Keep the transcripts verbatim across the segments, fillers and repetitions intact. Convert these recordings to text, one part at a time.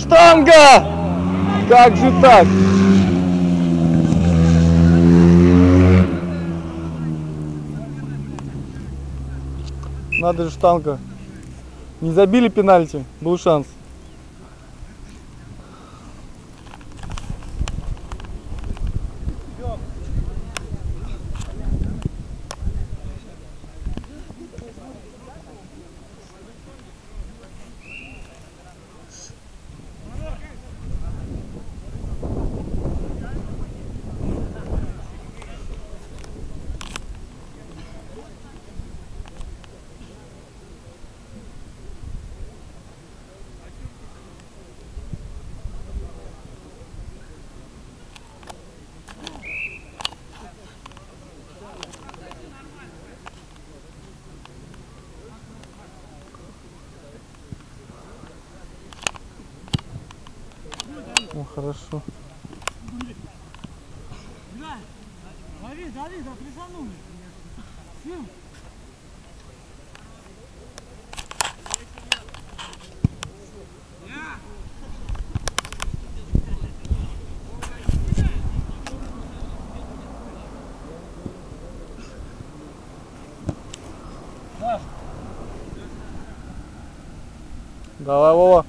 Штанга! Как же так? Надо же, штанга. Не забили пенальти, был шанс. Ну хорошо. Дави, дави, да прижанули. Давай, Вова.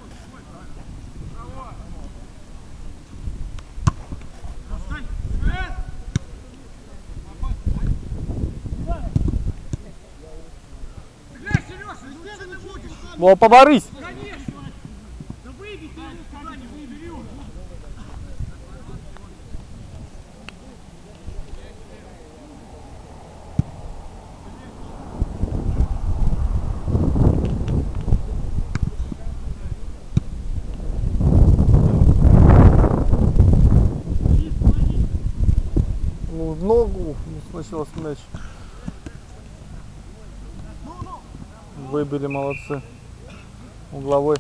Вова, поборись. Ну, в ногу сносилась мяч. Выбили, молодцы. Угловой.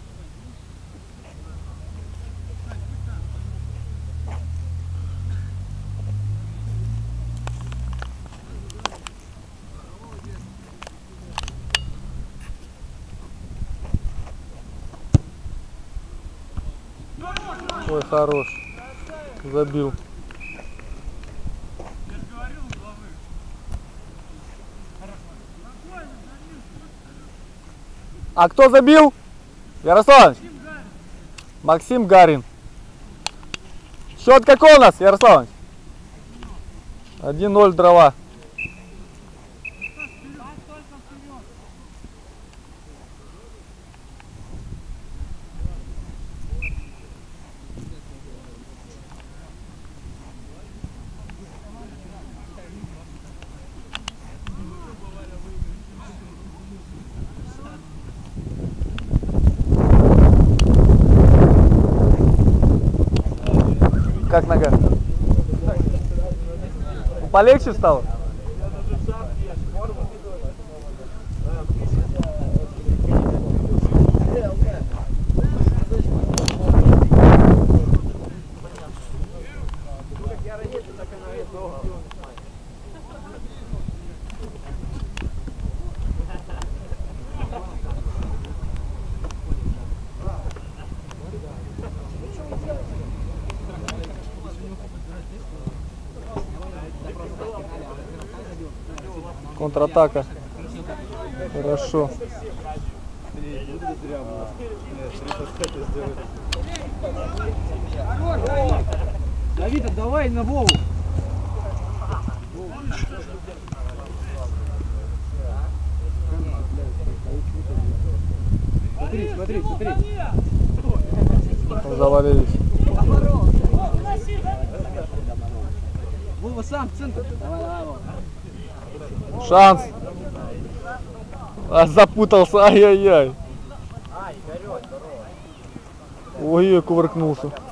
Ой, хорош. Забил. А кто забил? Ярославович? Максим Гарин. Счет какой у нас, Ярославович? один ноль дрова. Как нога? Полегче стало? Контратака. Хорошо. Давид, давай на Вову. Смотри, смотри, смотри. Завалились. Вова сам в центр. Давай, давай, Вова. Шанс. А, запутался. Ай-яй-яй. Ой, кувыркнулся.